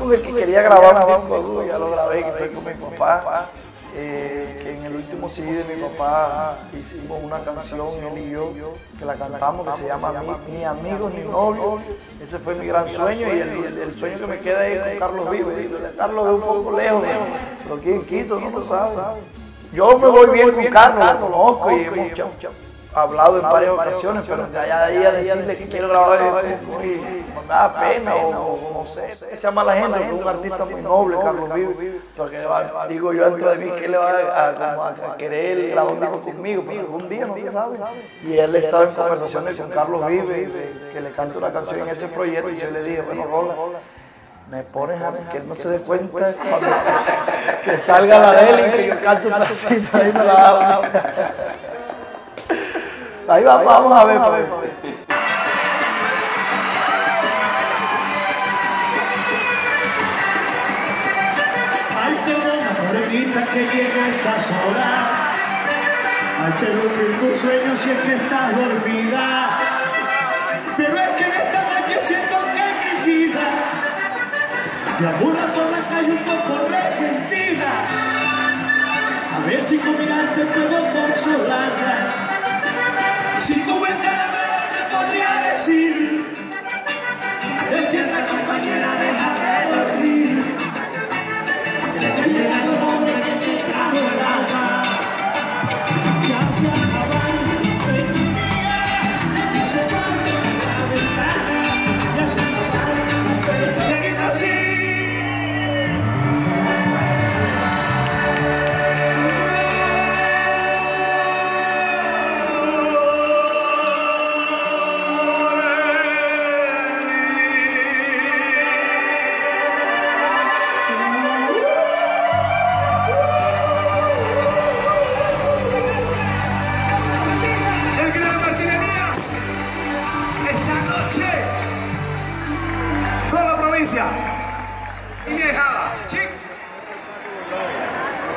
con el que quería grabar un disco duro, ya lo grabé, que fue con mi papá. Que en el último CD de mi papá hicimos una canción, él y yo, que la cantamos, que se llama Ni amigos ni novios. Ese fue mi gran sueño y el sueño que me queda es con Carlos Vives. Carlos es un poco lejos, pero aquí en Quito, no lo sabes. Yo me voy bien con Carlos, lo conozco y hemos hablado en varias ocasiones, pero de allá de ahí a decirle que quiero grabar esto, me da pena o no sé. Se llama la gente, es un artista muy noble, Carlos Vives, porque digo yo dentro de mí que él le va a querer grabar un disco conmigo, pero algún día no se sabe. Y él estaba en conversaciones con Carlos Vives, que le canta una canción en ese proyecto, y yo le dije, bueno, Rola, me pones a mí, que él no se dé cuenta cuando que salga la de él y que yo canto un pedacito, ahí me la da. Ahí vamos a ver. Ay, perdona, morenita, que llegue a estas horas. Ay, te dormir tus sueños si es que estás dormida. Pero es que en esta noche siento que mi vida deambula por la calle un poco resentida. A ver si con mirarte puedo consolarla. Si tú ventana te podría decir, despierta compañera, deja de dormir, que te ha llegado el hombre que te trajo el alma. Ya se acabaron el día, ya se acabaron la ventana, ya se acabaron las penas. Seguir así. Y mi dejada, chic.